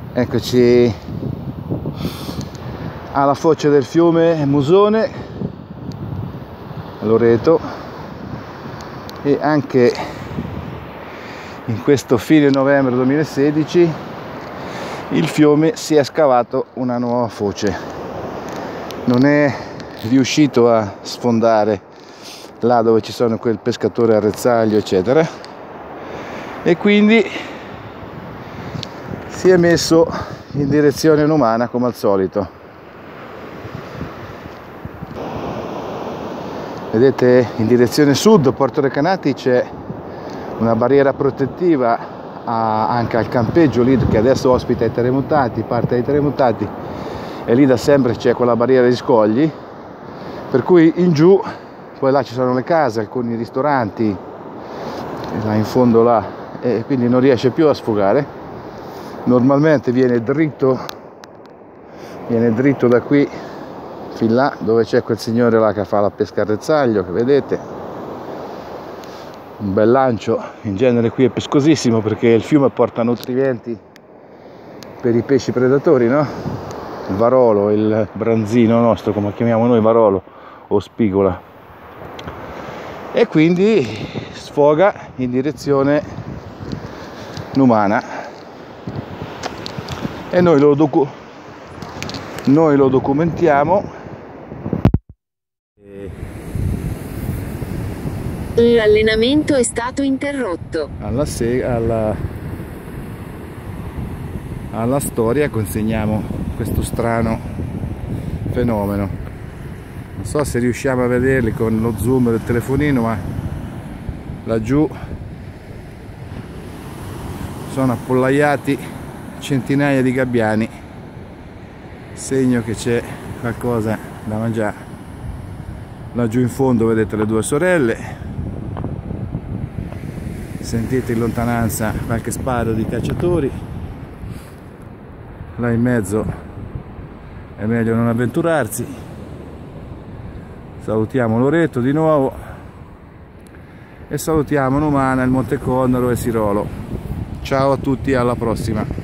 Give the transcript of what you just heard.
Eccoci alla foce del fiume Musone, a Loreto, e anche in questo fine novembre 2016 il fiume si è scavato una nuova foce. Non è riuscito a sfondare là dove ci sono quel pescatore a Rezzaglio eccetera, e quindi si è messo in direzione Numana come al solito. Vedete, in direzione sud, Porto Recanati, c'è una barriera protettiva anche al campeggio lì, che adesso ospita i terremotati, parte dai terremotati, e lì da sempre c'è quella barriera di scogli, per cui in giù, poi là ci sono le case, alcuni ristoranti, là in fondo là, e quindi non riesce più a sfogare. Normalmente viene dritto da qui fin là dove c'è quel signore là che fa la pesca a Rezzaglio, che vedete, un bel lancio. In genere qui è pescosissimo perché il fiume porta nutrienti per i pesci predatori, no? Il varolo, il branzino nostro, come chiamiamo noi, varolo o spigola, e quindi sfoga in direzione Numana. E noi lo documentiamo. L'allenamento è stato interrotto. Alla storia consegniamo questo strano fenomeno. Non so se riusciamo a vederli con lo zoom del telefonino, ma laggiù sono appollaiati centinaia di gabbiani, segno che c'è qualcosa da mangiare. Laggiù in fondo vedete le due sorelle, sentite in lontananza qualche sparo di cacciatori, là in mezzo è meglio non avventurarsi. Salutiamo Loreto di nuovo e salutiamo Numana, il Monte Condaro e Sirolo. Ciao a tutti, alla prossima.